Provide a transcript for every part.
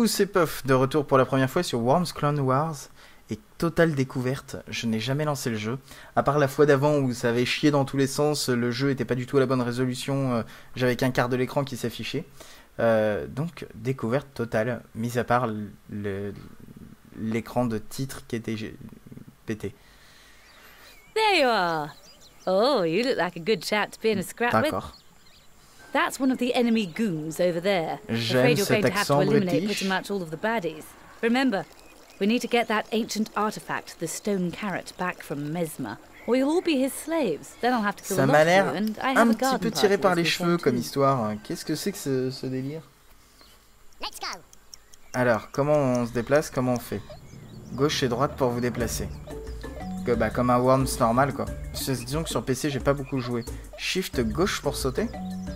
Coucou, c'est Puff, de retour pour la première fois sur Worms Clone Wars. Et totale découverte, je n'ai jamais lancé le jeu. À part la fois d'avant où ça avait chié dans tous les sens, le jeu était pas du tout à la bonne résolution, j'avais qu'un quart de l'écran qui s'affichait. Donc découverte totale, mis à part l'écran de titre qui était pété. There you are. Oh, you look like a good chap to be in a scrap with. D'accord. That's one of the enemy goons over there. J'aime Afraid you're cet going to have to accent eliminate british. pretty much all of the baddies. Remember, we need to get that ancient artifact, the stone carrot, back from Mesmer, or you'll all be his slaves. Then I'll have to kill Ça a lot m'a of you, l'air and I un have a petit garden peu tiré party par this les weekend cheveux comme too. histoire. Qu'est-ce que c'est que ce délire? Let's go. Alors, comment on se déplace? Comment on fait? Gauche et droite pour vous déplacer. Bah, comme un Worms normal, quoi. Disons que sur PC, j'ai pas beaucoup joué. Shift gauche pour sauter?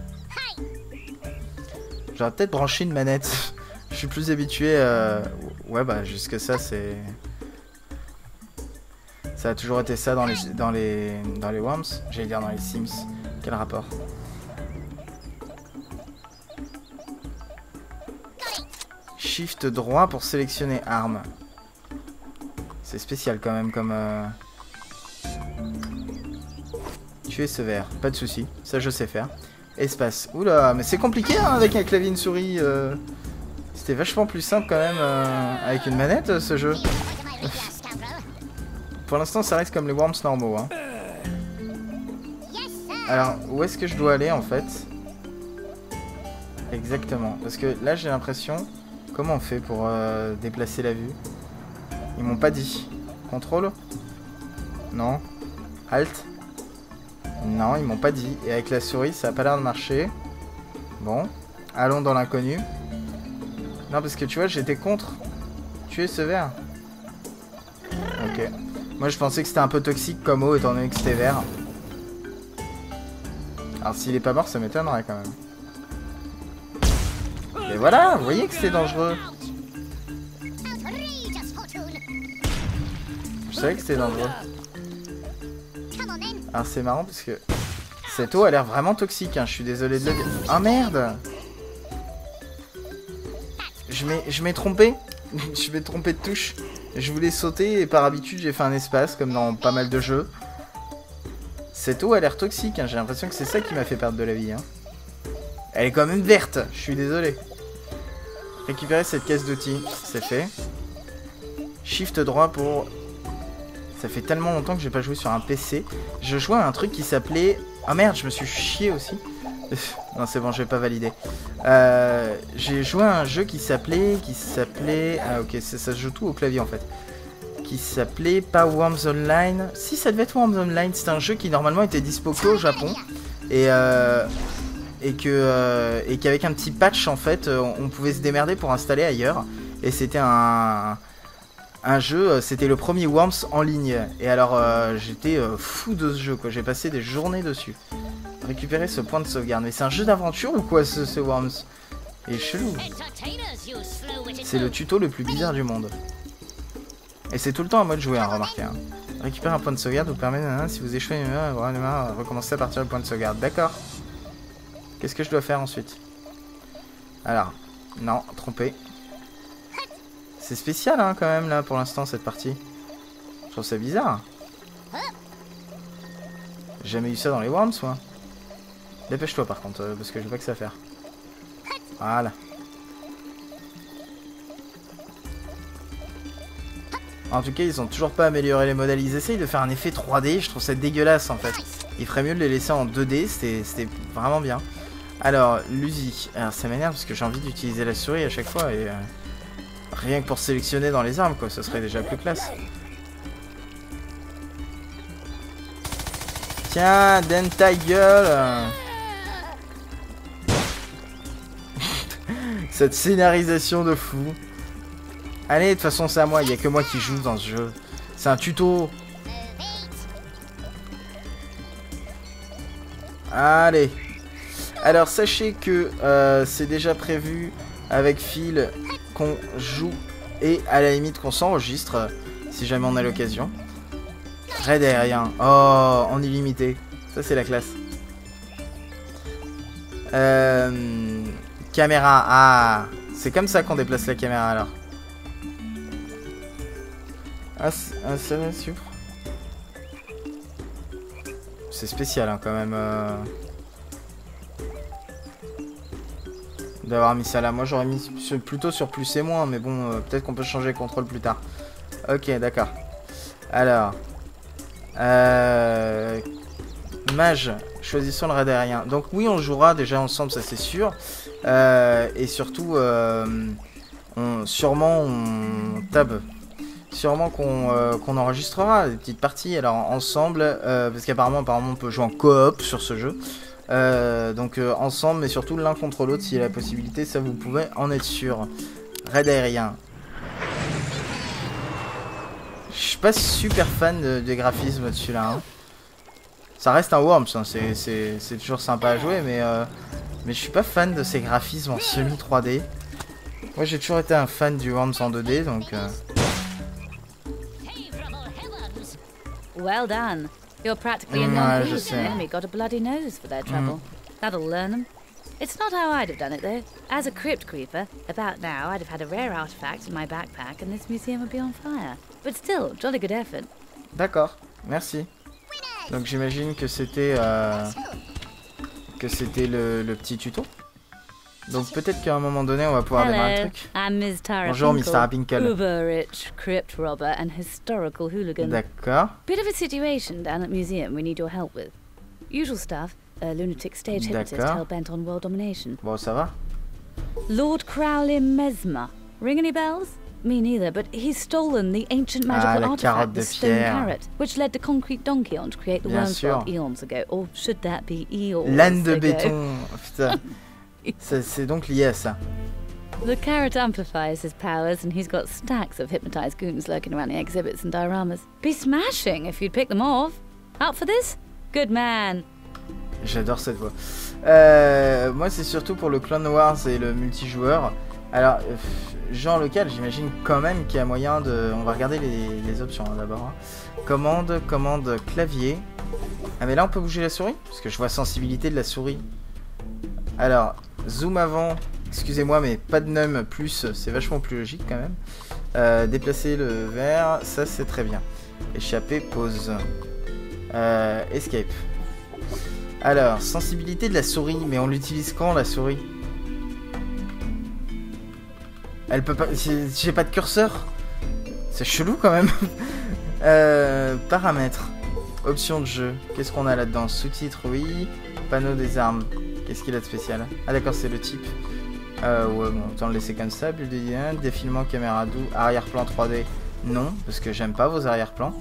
J'aurais peut-être branché une manette. Je suis plus habitué. Ouais, bah, jusque ça, c'est. Ça a toujours été ça dans les Worms. J'allais dire dans les Sims. Quel rapport? Shift droit pour sélectionner arme. C'est spécial quand même comme... Tuer ce verre, pas de souci, ça je sais faire. Espace, oula, mais c'est compliqué hein, avec un clavier et une souris. C'était vachement plus simple quand même avec une manette ce jeu. Pour l'instant ça reste comme les Worms normaux. Hein. Alors, où est-ce que je dois aller en fait? Exactement, parce que là j'ai l'impression... Comment on fait pour déplacer la vue? Ils m'ont pas dit. Contrôle? Non. Halt? Non, ils m'ont pas dit. Et avec la souris, ça a pas l'air de marcher. Bon. Allons dans l'inconnu. Non, parce que tu vois, j'étais contre. Tuer ce verre. Ok. Moi, je pensais que c'était un peu toxique comme eau, étant donné que c'était vert. Alors, s'il est pas mort, ça m'étonnerait quand même. Et voilà, vous voyez que c'est dangereux. Je savais que c'était dangereux. Alors c'est marrant parce que cette eau a l'air vraiment toxique, hein. Je suis désolé de le dire. Ah merde! Je m'ai trompé. Je m'ai trompé de touche. Je voulais sauter et par habitude j'ai fait un espace comme dans pas mal de jeux. Cette eau a l'air toxique, hein. J'ai l'impression que c'est ça qui m'a fait perdre de la vie. Hein. Elle est quand même verte, je suis désolé. Récupérer cette caisse d'outils, c'est fait. Shift droit pour... Ça fait tellement longtemps que j'ai pas joué sur un PC. Je jouais à un truc qui s'appelait... Ah merde, je me suis chié aussi. Non, c'est bon, je vais pas valider. J'ai joué à un jeu qui s'appelait... Ah ok, ça se joue tout au clavier en fait. Qui s'appelait pas Worms Online. Si, ça devait être Worms Online. C'est un jeu qui normalement était dispo qu'au Japon. Et qu'avec un petit patch en fait on pouvait se démerder pour installer ailleurs. Et c'était un jeu, c'était le premier Worms en ligne. Et alors j'étais fou de ce jeu quoi, j'ai passé des journées dessus. Récupérer ce point de sauvegarde. Mais c'est un jeu d'aventure ou quoi ce Worms? Il est chelou. C'est le tuto le plus bizarre du monde. Et c'est tout le temps à moi de jouer, hein, remarquez. Hein. Récupérer un point de sauvegarde vous permet, si vous échouez, recommencer à partir du point de sauvegarde. D'accord. Qu'est-ce que je dois faire ensuite? Alors, non, trompé. C'est spécial hein, quand même là pour l'instant cette partie. Je trouve ça bizarre. J'ai jamais eu ça dans les Worms moi. Dépêche-toi par contre, parce que j'ai pas que ça à faire. Voilà. En tout cas, ils ont toujours pas amélioré les modèles. Ils essayent de faire un effet 3D, je trouve ça dégueulasse en fait. Il ferait mieux de les laisser en 2D, c'était vraiment bien. Alors, l'USI. Alors, ça m'énerve parce que j'ai envie d'utiliser la souris à chaque fois et... rien que pour sélectionner dans les armes, quoi, ce serait déjà plus classe. Tiens, donne ta gueule. Cette scénarisation de fou. Allez, de toute façon, c'est à moi, il n'y a que moi qui joue dans ce jeu. C'est un tuto. Allez. Alors sachez que c'est déjà prévu avec Phil qu'on joue et à la limite qu'on s'enregistre si jamais on a l'occasion. Raid aérien, oh en illimité, ça c'est la classe. Caméra, ah C'est comme ça qu'on déplace la caméra alors. Ah, c'est vrai, super. C'est spécial hein, quand même. D'avoir mis ça là. Moi j'aurais mis plutôt sur plus et moins. Mais bon, peut-être qu'on peut changer le contrôle plus tard. Ok, d'accord. Alors. Mage. Choisissons le raid aérien. Donc oui, on jouera déjà ensemble, ça c'est sûr. Et surtout, sûrement qu'on enregistrera des petites parties. Alors ensemble, parce qu'apparemment on peut jouer en coop sur ce jeu. Donc ensemble, mais surtout l'un contre l'autre, s'il y a la possibilité, ça vous pouvez en être sûr. Raid aérien. Je suis pas super fan des graphismes de celui-là. Hein. Ça reste un Worms, hein. C'est toujours sympa à jouer, mais je suis pas fan de ces graphismes en semi 3D. Moi j'ai toujours été un fan du Worms en 2D, donc... Well done. You're practically in one piece, and the enemy got a bloody nose for their trouble. That'll learn them. It's not how I'd have done it, though. As a crypt creeper, about now I'd have had a rare artifact in my backpack and this museum would be on fire. But still, jolly good effort. D'accord, merci. Donc j'imagine que c'était le petit tuto. Donc peut-être qu'à un moment donné on va pouvoir démarrer le truc. I'm Ms. Tara Bonjour Pinkle, Mr. Pinkle. uber rich crypt robber and historical hooligan. D'accord. Bit of a situation down at museum we need your help with. Usual stuff, a lunatic stage hypnotist hell-bent on world domination. Bon, ça va. Lord Crowley Mesmer. Ring any bells? Me neither, but he's stolen the ancient magical artifact, the stone carrot, which led the concrete donkey on to create the Wormsworld eons ago. Or should that be eons ago? L'âne de béton. Putain. C'est donc lié à ça. The carrot amplifies his powers, and he's got stacks of hypnotized goons lurking around the exhibits and dioramas. Be smashing if you'd pick them off. Up for this? Good man. J'adore cette voix. Moi, c'est surtout pour le Clone Wars et le multijoueur. Alors, genre local, j'imagine quand même qu'il y a moyen de... On va regarder les options hein, d'abord. Hein. Commande, clavier. Ah, mais là, on peut bouger la souris? Parce que je vois sensibilité de la souris. Alors, zoom avant. Excusez-moi, mais pas de num plus, c'est vachement plus logique quand même. Déplacer le verre, ça c'est très bien. Échapper, pause. Escape. Alors, sensibilité de la souris, mais on l'utilise quand la souris? Elle peut pas... J'ai pas de curseur. C'est chelou quand même. Paramètres. Options de jeu. Qu'est-ce qu'on a là-dedans? Sous-titres, oui. Panneau des armes. Qu'est-ce qu'il a de spécial? Ah d'accord, c'est le type. Ouais, bon, autant le laisser comme ça. Build design, défilement, caméra doux, arrière-plan 3D. Non, parce que j'aime pas vos arrière-plans.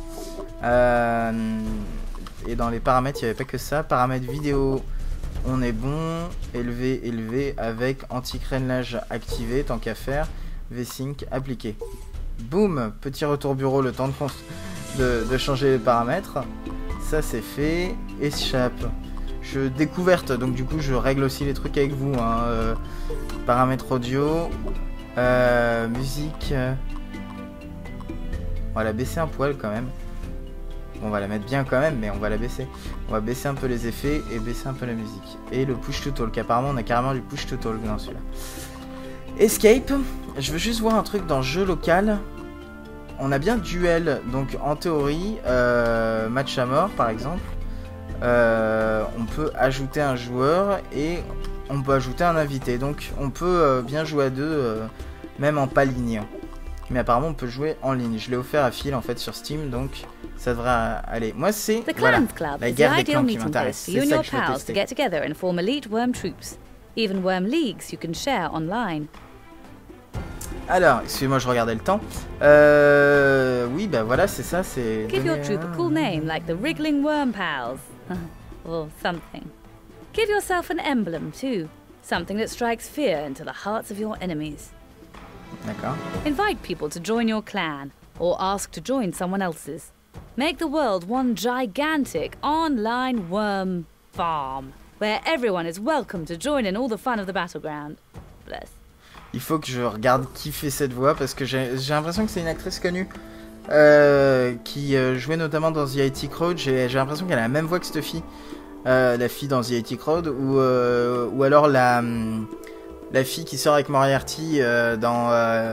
Et dans les paramètres, il n'y avait pas que ça. Paramètres vidéo, on est bon. Élevé, avec anti-crénelage activé, tant qu'à faire. V-Sync appliqué. Boum, petit retour bureau, le temps de changer les paramètres. Ça, c'est fait. Échappe. Découverte, donc du coup, je règle aussi les trucs avec vous. Hein. Paramètres audio. Musique. On va la baisser un poil quand même. On va la mettre bien quand même, mais on va la baisser. On va baisser un peu les effets et baisser un peu la musique. Et le push to talk. Apparemment, on a carrément du push to talk dans celui-là. Escape. Je veux juste voir un truc dans jeu local. On a bien duel. Donc, en théorie, match à mort, par exemple. On peut ajouter un joueur et on peut ajouter un invité. Donc, on peut bien jouer à deux, même en pas ligne. Mais apparemment on peut jouer en ligne. Je l'ai offert à Phil en fait sur Steam, donc ça devrait aller. Moi c'est voilà, la guerre des clans qui m'intéresse. C'est ça que je veux tester. Get together and form elite worm troops. Even worm leagues you can share online. Alors, excusez-moi, je regardais le temps. Oui, bah voilà, c'est ça, c'est... Give your troop a cool name like the Wriggling Worm Pals. Or something. Give yourself an emblem too. Something that strikes fear into the hearts of your enemies. D'accord. Invite people to join your clan, or ask to join someone else's. Make the world one gigantic online worm farm, where everyone is welcome to join in all the fun of the battleground. Bless. Il faut que je regarde qui fait cette voix, parce que j'ai l'impression que c'est une actrice connue, qui jouait notamment dans The IT Crowd. J'ai l'impression qu'elle a la même voix que cette fille, la fille dans The IT Crowd, ou alors la... La fille qui sort avec Moriarty dans...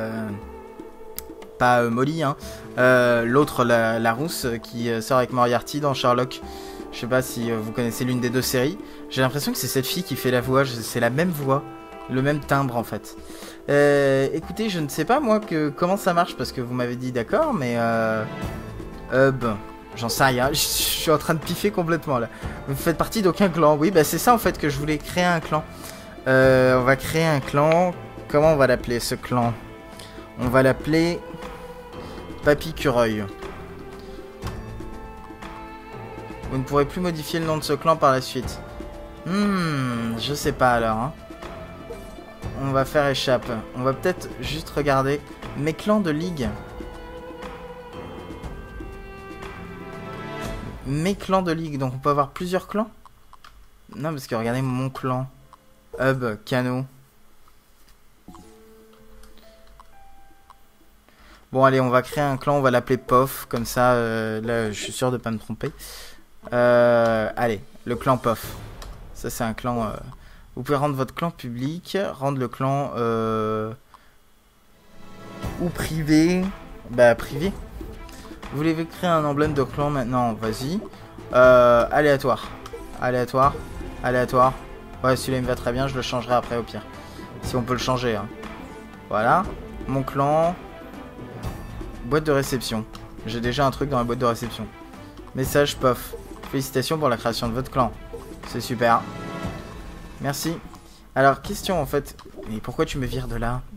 pas Molly, hein. L'autre, la rousse, qui sort avec Moriarty dans Sherlock. Je sais pas si vous connaissez l'une des deux séries. J'ai l'impression que c'est cette fille qui fait la voix. C'est la même voix. Le même timbre, en fait. Écoutez, je ne sais pas, moi, comment ça marche. Parce que vous m'avez dit d'accord, mais... j'en sais rien. Je suis en train de piffer complètement, là. Vous faites partie d'aucun clan. Oui, bah c'est ça, en fait, que je voulais créer un clan. On va créer un clan. Comment on va l'appeler, ce clan? On va l'appeler... Papy Cureuil. Vous ne pourrez plus modifier le nom de ce clan par la suite. Je sais pas alors. Hein. On va faire échappe. On va peut-être juste regarder mes clans de ligue. Mes clans de ligue. Donc on peut avoir plusieurs clans? Non, parce que regardez mon clan. Hub, Cano. Bon, allez, on va créer un clan. On va l'appeler POF. Comme ça, là, je suis sûr de pas me tromper. Allez, le clan POF. Ça, c'est un clan... Vous pouvez rendre votre clan public. Rendre le clan... ou privé. Bah, privé. Vous voulez créer un emblème de clan maintenant? Vas-y. Aléatoire. Aléatoire. Aléatoire. Ouais, celui-là, il me va très bien. Je le changerai après, au pire. Si on peut le changer. Hein. Voilà. Mon clan... Boîte de réception. J'ai déjà un truc dans la boîte de réception. Message POF. Félicitations pour la création de votre clan. C'est super. Merci. Alors, question en fait. Mais pourquoi tu me vires de là?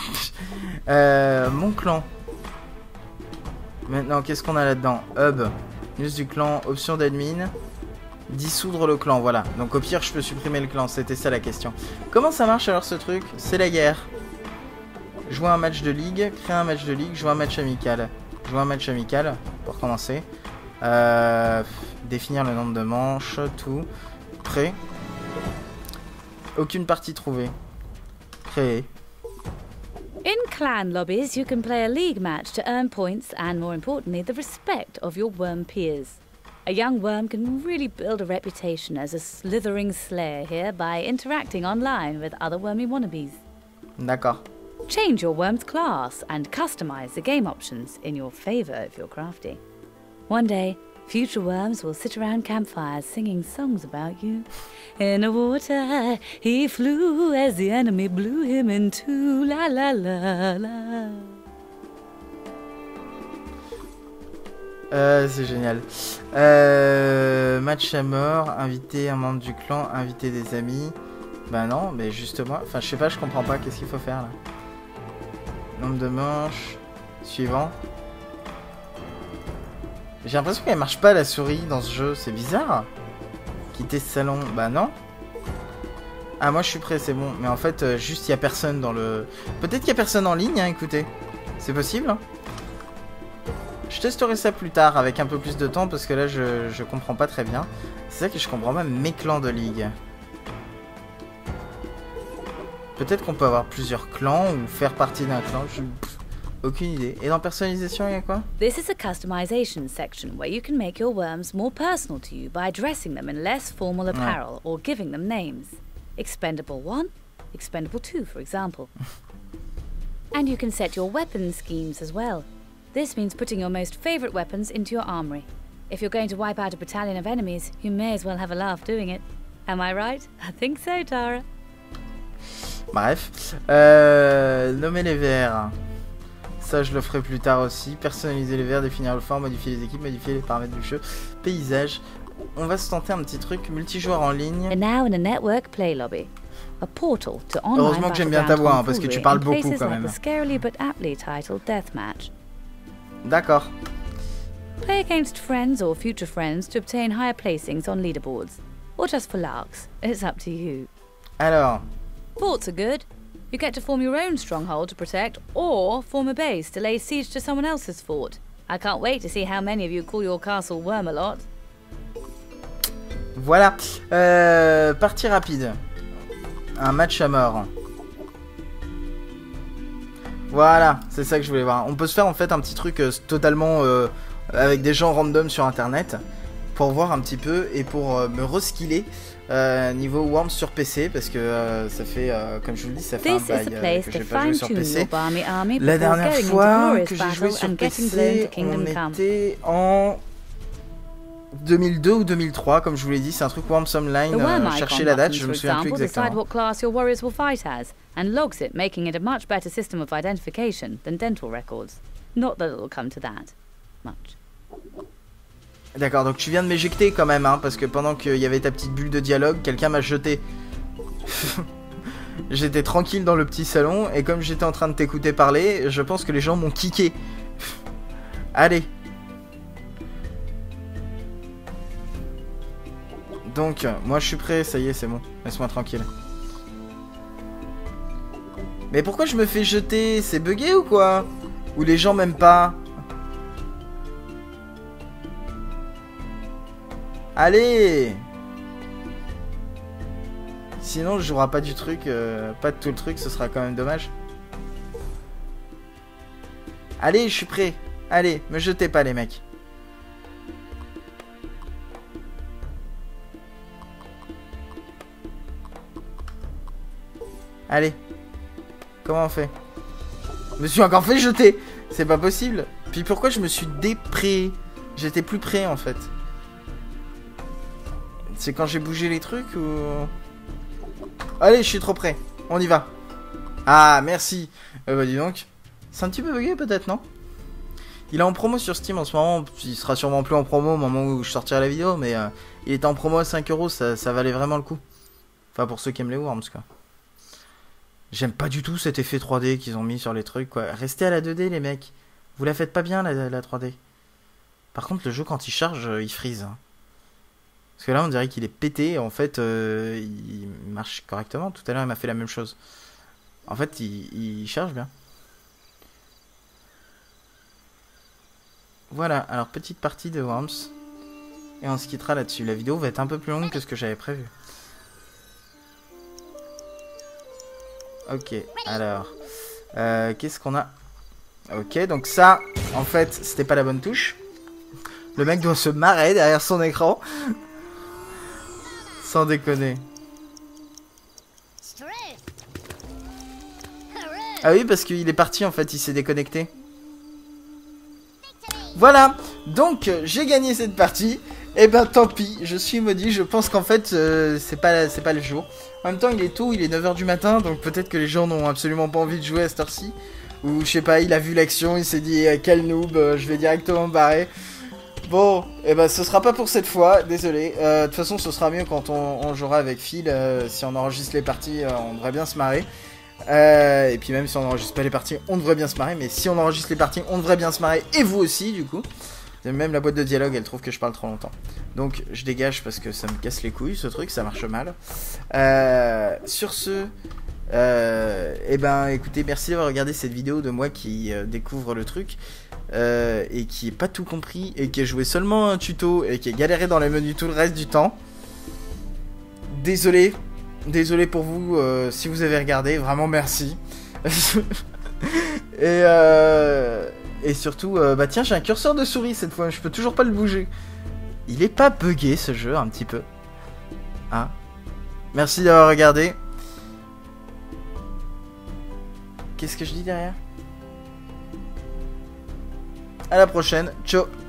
Mon clan. Maintenant, qu'est-ce qu'on a là-dedans? Hub. News du clan. Option d'admin. Dissoudre le clan. Voilà. Donc au pire, je peux supprimer le clan. C'était ça la question. Comment ça marche alors ce truc? C'est la guerre. Jouer un match de ligue. Créer un match de ligue. Jouer un match amical. Jouer un match amical. Pour commencer. Définir le nombre de manches, tout. Prêt. Aucune partie trouvée. Créer. In clan lobbies, you can play a league match to earn points and, more importantly, the respect of your worm peers. A young worm can really build a reputation as a slithering slayer here by interacting online with other wormy wannabes. D'accord. Change your worm's class and customize the game options in your favor if you're crafty. One day, future worms will sit around campfires singing songs about you. In the water, he flew as the enemy blew him in two. La la la la. C'est génial. Match à mort, inviter un membre du clan, inviter des amis. Bah non, mais justement, enfin je sais pas, je comprends pas, qu'est-ce qu'il faut faire là? Nombre de manches, suivant. J'ai l'impression qu'elle marche pas la souris dans ce jeu, c'est bizarre. Quitter ce salon, bah non. Ah moi je suis prêt, c'est bon. Mais en fait, juste il y a personne dans le... Peut-être qu'il y a personne en ligne, hein, écoutez. C'est possible, hein. Je testerai ça plus tard avec un peu plus de temps parce que là je comprends pas très bien. C'est ça que je comprends pas, mes clans de ligue. Peut-être qu'on peut avoir plusieurs clans ou faire partie d'un clan. Aucune idée. Et dans personnalisation, il y a quoi? This is a customization section where you can make your worms more personal to you by dressing them in less formal apparel or giving them names. Expendable 1, Expendable 2, for example. And you can set your weapon schemes as well. This means putting your most favorite weapons into your armory. If you're going to wipe out a battalion of enemies, you may as well have a laugh doing it. Am I right? I think so, Tara. Bref. Nommer les vers. Ça, je le ferai plus tard aussi. Personnaliser les vers, définir le fort, modifier les équipes, modifier les paramètres du jeu. Paysage. On va se tenter un petit truc multijoueur en ligne. And now in a network play lobby. A portal to online. Heureusement que j'aime bien ta voix, hein, parce que tu parles beaucoup quand même. Like the scarily but aptly titled Deathmatch. D'accord. Play against friends or future friends to obtain higher placings on leaderboards. Or just for larks. It's up to you. Alors. Forts are good. You get to form your own stronghold to protect, or form a base to lay siege to someone else's fort. I can't wait to see how many of you call your castle Wormalot. Voilà. Partie rapide. Un match à mort. Voilà, c'est ça que je voulais voir. On peut se faire en fait un petit truc totalement avec des gens random sur internet. pour voir un petit peu et pour me reskiller niveau Worms sur PC parce que ça fait, comme je vous le dis, ça fait un bail que j'ai pas joué sur PC. La dernière fois que j'ai joué sur PC, on était en 2002 ou 2003, comme je vous l'ai dit, c'est un truc Worms Online. Cherchez la date, je me souviens plus exactement. And logs it, making it a much better system of identification than dental records. Not that it'll come to that much. D'accord, donc tu viens de m'éjecter quand même, hein, parce que pendant qu'il y avait ta petite bulle de dialogue, quelqu'un m'a jeté. J'étais tranquille dans le petit salon, et comme j'étais en train de t'écouter parler, je pense que les gens m'ont kické. Allez. Donc, moi je suis prêt, ça y est, c'est bon. Laisse-moi tranquille. Mais pourquoi je me fais jeter? C'est bugué ou quoi? Ou les gens m'aiment pas? Allez! Sinon, je jouerai pas du truc, pas de tout le truc, ce sera quand même dommage. Allez, je suis prêt. Allez, me jetez pas les mecs. Allez. Comment on fait? Je me suis encore fait jeter. C'est pas possible. Puis pourquoi je me suis dépré? J'étais plus prêt en fait. C'est quand j'ai bougé les trucs ou... Allez, je suis trop prêt. On y va. Ah, merci. Bah dis donc. C'est un petit peu bugué peut-être, non? Il est en promo sur Steam en ce moment. Il sera sûrement plus en promo au moment où je sortirai la vidéo. Mais il était en promo à 5 €. Ça valait vraiment le coup. Enfin, pour ceux qui aiment les Worms, quoi. J'aime pas du tout cet effet 3D qu'ils ont mis sur les trucs, quoi. Restez à la 2D, les mecs. Vous la faites pas bien, la 3D. Par contre, le jeu, quand il charge, il freeze. Hein. Parce que là, on dirait qu'il est pété. Et en fait, il marche correctement. Tout à l'heure, il m'a fait la même chose. En fait, il charge bien. Voilà. Alors, petite partie de Worms. Et on se quittera là-dessus. La vidéo va être un peu plus longue que ce que j'avais prévu. Ok, alors, qu'est-ce qu'on a? Ok, donc ça, en fait, c'était pas la bonne touche. Le mec doit se marrer derrière son écran. Sans déconner. Ah oui, parce qu'il est parti, en fait, il s'est déconnecté. Voilà, donc, j'ai gagné cette partie. Et ben tant pis, je suis maudit, je pense qu'en fait, c'est pas le jour. En même temps, il est tôt, il est 9 h du matin, donc peut-être que les gens n'ont absolument pas envie de jouer à cette heure-ci. Ou je sais pas, il a vu l'action, il s'est dit quel noob, je vais directement me barrer. Bon, et ben ce sera pas pour cette fois, désolé. De toute façon, ce sera mieux quand on jouera avec Phil. Si on enregistre les parties, on devrait bien se marrer. Et puis même si on n'enregistre pas les parties, on devrait bien se marrer. Mais si on enregistre les parties, on devrait bien se marrer. Et vous aussi, du coup. Même la boîte de dialogue, elle trouve que je parle trop longtemps. Donc je dégage parce que ça me casse les couilles, ce truc, ça marche mal. Sur ce, eh ben écoutez, merci d'avoir regardé cette vidéo de moi qui découvre le truc. Et qui n'a pas tout compris, et qui a joué seulement un tuto, et qui a galéré dans les menus tout le reste du temps. Désolé. Désolé pour vous si vous avez regardé, vraiment merci. Et surtout, bah tiens, j'ai un curseur de souris cette fois, je peux toujours pas le bouger. Il est pas bugué ce jeu, un petit peu. Ah. Merci d'avoir regardé. Qu'est-ce que je dis derrière? À la prochaine, ciao.